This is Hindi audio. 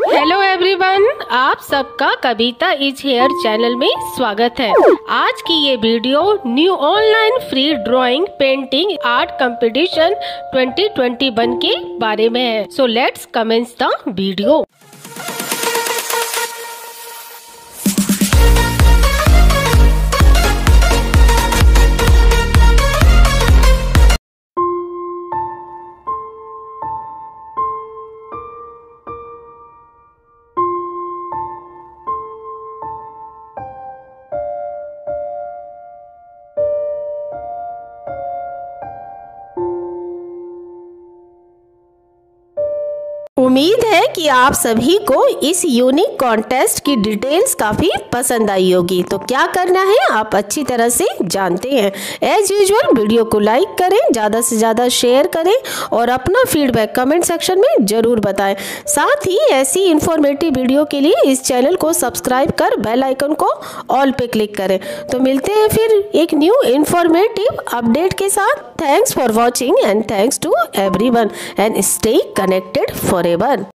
हेलो एवरीवन, आप सबका कविता इज हेयर चैनल में स्वागत है। आज की ये video new online free drawing painting art competition 2021 के बारे में है। So let's commence the video. उम्मीद है कि आप सभी को इस यूनिक कॉन्टेस्ट की डिटेल्स काफ़ी पसंद आई होगी। तो क्या करना है आप अच्छी तरह से जानते हैं। एज यूजुअल वीडियो को लाइक करें, ज़्यादा से ज़्यादा शेयर करें और अपना फीडबैक कमेंट सेक्शन में ज़रूर बताएं। साथ ही ऐसी इन्फॉर्मेटिव वीडियो के लिए इस चैनल को सब्सक्राइब कर बेल आइकन को ऑल पे क्लिक करें। तो मिलते हैं फिर एक न्यू इन्फॉर्मेटिव अपडेट के साथ। Thanks for watching and thanks to everyone and stay connected forever.